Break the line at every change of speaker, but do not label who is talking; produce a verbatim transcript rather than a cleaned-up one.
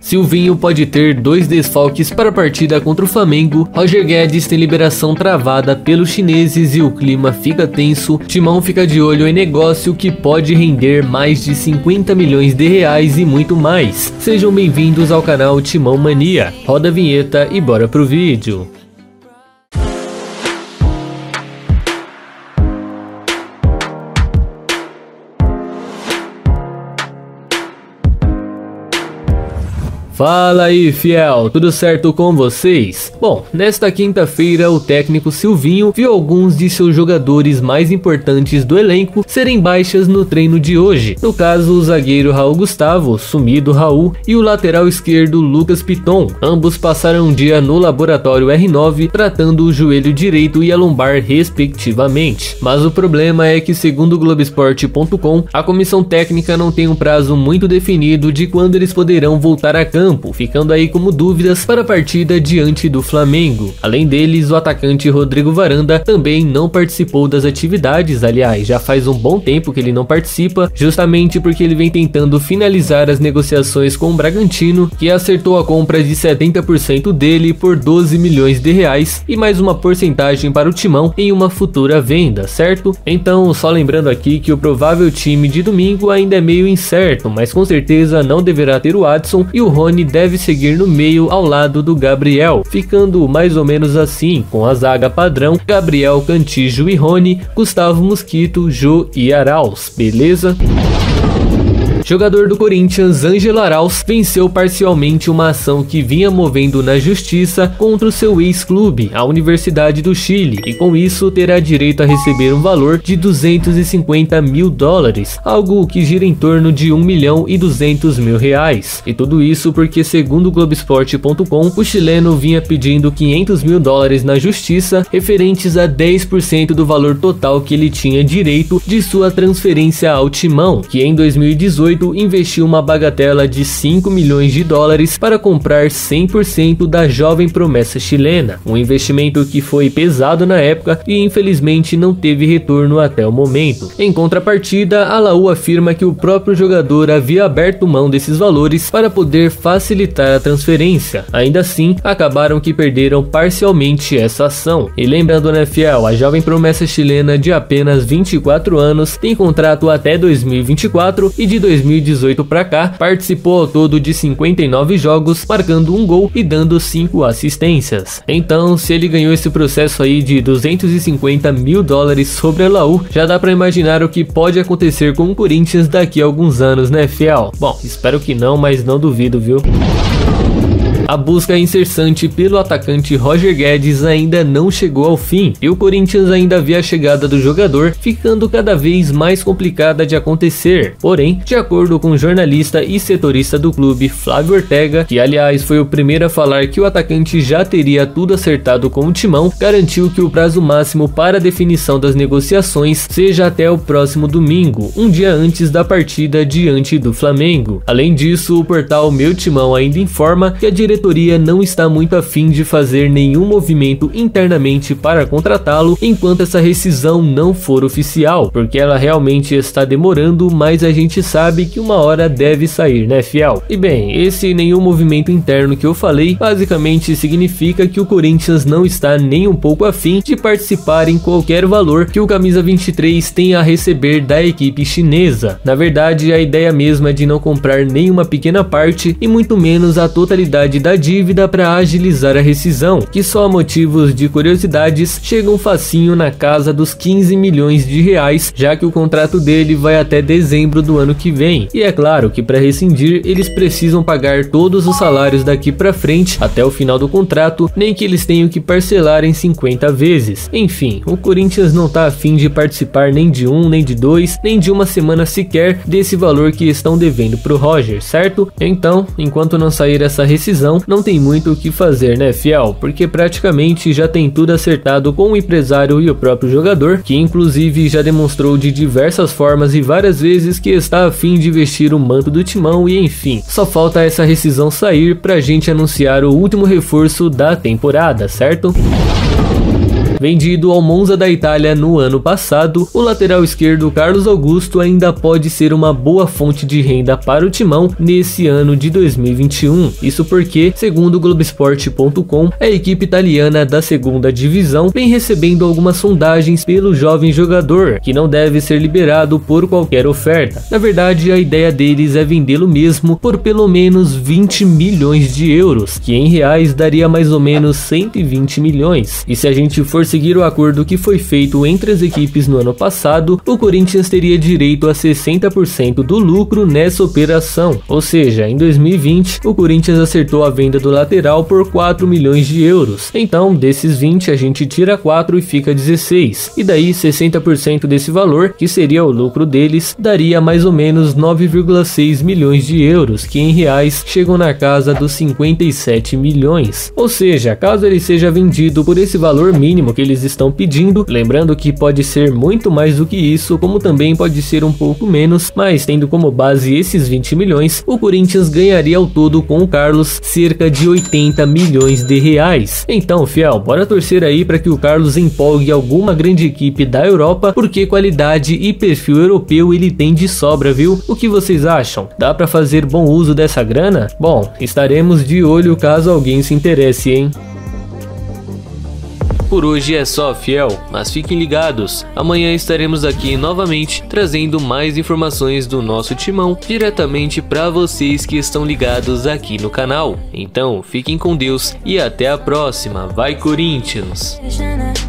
Silvinho pode ter dois desfalques para a partida contra o Flamengo, Roger Guedes tem liberação travada pelos chineses e o clima fica tenso, Timão fica de olho em negócio que pode render mais de cinquenta milhões de reais e muito mais. Sejam bem-vindos ao canal Timão Mania. Roda a vinheta e bora pro vídeo. Fala aí, fiel, tudo certo com vocês? Bom, nesta quinta-feira o técnico Silvinho viu alguns de seus jogadores mais importantes do elenco serem baixas no treino de hoje. No caso, o zagueiro Raul Gustavo, sumido Raul, e o lateral esquerdo Lucas Piton. Ambos passaram um dia no laboratório R nove tratando o joelho direito e a lombar respectivamente. Mas o problema é que, segundo o Globoesporte ponto com, a comissão técnica não tem um prazo muito definido de quando eles poderão voltar a campo, ficando aí como dúvidas para a partida diante do Flamengo. Além deles, o atacante Rodrigo Varanda também não participou das atividades, aliás, já faz um bom tempo que ele não participa, justamente porque ele vem tentando finalizar as negociações com o Bragantino, que acertou a compra de setenta por cento dele por doze milhões de reais e mais uma porcentagem para o Timão em uma futura venda, certo? Então, só lembrando aqui que o provável time de domingo ainda é meio incerto, mas com certeza não deverá ter o Adson e o Rony deve seguir no meio ao lado do Gabriel, ficando mais ou menos assim, com a zaga padrão Gabriel, Cantígio e Rony, Gustavo Mosquito, Jô e Arauz, beleza? Jogador do Corinthians, Ângelo Arauz, venceu parcialmente uma ação que vinha movendo na justiça contra o seu ex-clube, a Universidade do Chile, e com isso terá direito a receber um valor de duzentos e cinquenta mil dólares, algo que gira em torno de um milhão e duzentos mil reais. E tudo isso porque, segundo o Globoesporte ponto com, o chileno vinha pedindo quinhentos mil dólares na justiça, referentes a dez por cento do valor total que ele tinha direito de sua transferência ao Timão, que em dois mil e dezoito investiu uma bagatela de cinco milhões de dólares para comprar cem por cento da jovem promessa chilena, um investimento que foi pesado na época e infelizmente não teve retorno até o momento. Em contrapartida, a Laú afirma que o próprio jogador havia aberto mão desses valores para poder facilitar a transferência. Ainda assim, acabaram que perderam parcialmente essa ação. E lembrando, né, fiel, a jovem promessa chilena de apenas vinte e quatro anos tem contrato até dois mil e vinte e quatro e de dois mil e dezoito para cá participou ao todo de cinquenta e nove jogos, marcando um gol e dando cinco assistências. Então, se ele ganhou esse processo aí de duzentos e cinquenta mil dólares sobre a Laú, já dá para imaginar o que pode acontecer com o Corinthians daqui a alguns anos, né, fiel? Bom, espero que não, mas não duvido, viu? A busca incessante pelo atacante Roger Guedes ainda não chegou ao fim, e o Corinthians ainda vê a chegada do jogador ficando cada vez mais complicada de acontecer. Porém, de acordo com o jornalista e setorista do clube Flávio Ortega, que aliás foi o primeiro a falar que o atacante já teria tudo acertado com o Timão, garantiu que o prazo máximo para a definição das negociações seja até o próximo domingo, um dia antes da partida diante do Flamengo. Além disso, o portal Meu Timão ainda informa que a diretoria não está muito afim de fazer nenhum movimento internamente para contratá-lo enquanto essa rescisão não for oficial, porque ela realmente está demorando, mas a gente sabe que uma hora deve sair, né, fiel? E bem, esse nenhum movimento interno que eu falei basicamente significa que o Corinthians não está nem um pouco afim de participar em qualquer valor que o Camisa vinte e três tenha a receber da equipe chinesa. Na verdade, a ideia mesma é de não comprar nenhuma pequena parte e muito menos a totalidade da dívida para agilizar a rescisão, que só a motivos de curiosidades chegam facinho na casa dos quinze milhões de reais, já que o contrato dele vai até dezembro do ano que vem. E é claro que para rescindir eles precisam pagar todos os salários daqui para frente até o final do contrato, nem que eles tenham que parcelar em cinquenta vezes. Enfim, o Corinthians não tá afim de participar nem de um, nem de dois, nem de uma semana sequer desse valor que estão devendo pro Roger, certo? Então, enquanto não sair essa rescisão, não tem muito o que fazer, né, fiel? Porque praticamente já tem tudo acertado com o empresário e o próprio jogador, que inclusive já demonstrou de diversas formas e várias vezes que está a fim de vestir o manto do Timão e enfim, só falta essa rescisão sair pra gente anunciar o último reforço da temporada, certo? Vendido ao Monza da Itália no ano passado, o lateral esquerdo Carlos Augusto ainda pode ser uma boa fonte de renda para o timão nesse ano de dois mil e vinte e um. Isso porque, segundo o Globoesporte ponto com, a equipe italiana da segunda divisão vem recebendo algumas sondagens pelo jovem jogador, que não deve ser liberado por qualquer oferta. Na verdade, a ideia deles é vendê-lo mesmo por pelo menos vinte milhões de euros, que em reais daria mais ou menos cento e vinte milhões. E se a gente for seguir o acordo que foi feito entre as equipes no ano passado, o Corinthians teria direito a sessenta por cento do lucro nessa operação. Ou seja, em dois mil e vinte, o Corinthians acertou a venda do lateral por quatro milhões de euros. Então, desses vinte, a gente tira quatro e fica dezesseis. E daí, sessenta por cento desse valor, que seria o lucro deles, daria mais ou menos nove vírgula seis milhões de euros, que em reais chegam na casa dos cinquenta e sete milhões. Ou seja, caso ele seja vendido por esse valor mínimo que eles estão pedindo, lembrando que pode ser muito mais do que isso, como também pode ser um pouco menos, mas tendo como base esses vinte milhões, o Corinthians ganharia ao todo com o Carlos cerca de oitenta milhões de reais. Então, fiel, bora torcer aí para que o Carlos empolgue alguma grande equipe da Europa, porque qualidade e perfil europeu ele tem de sobra, viu? O que vocês acham? Dá para fazer bom uso dessa grana? Bom, estaremos de olho caso alguém se interesse, hein? Por hoje é só, fiel, mas fiquem ligados, amanhã estaremos aqui novamente trazendo mais informações do nosso timão diretamente para vocês que estão ligados aqui no canal. Então fiquem com Deus e até a próxima, vai Corinthians!